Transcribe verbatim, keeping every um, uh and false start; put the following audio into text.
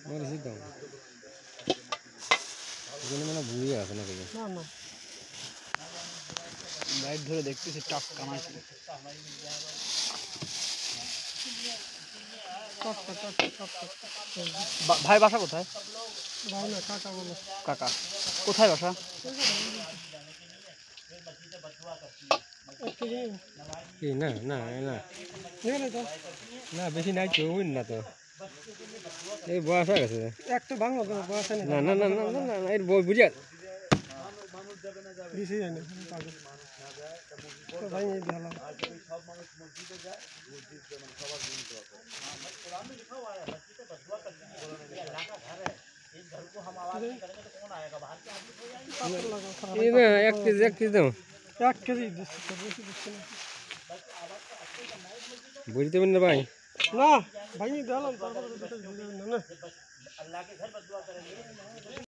মরেছি তো এখানে মানে ভুড়ি আছে না কিছু না না লাইট ধরে দেখতেছি টাক কামাইছে ভাই বাসা কোথায়? ভাই না কাকা বলো কাকা কোথায় বাসা? কি না না না না বেশি নাই কেউ না তো এই বয়স হয়ে গেছে একটা বাংলা তো বয়স না না না না না না এর বই বুঝা বেশি জানি তো ভাই এই ভালো সব মানুষ মসজিদে যায় মসজিদ মানে সবার জন্য দোয়া করে कुरान में लिखा हुआ है मस्जिद में बदुआ करने की ये अल्लाह का घर है इस घर को हम आवाज नहीं करेंगे तो कौन आएगा बाहर के आदमी हो जाएंगे ये ना एक केजी एक केजी दो एक केजी বুঝতে পারেন না ভাই না ভাই দিলাম তারপরে না अल्लाह के घर बदुआ करेंगे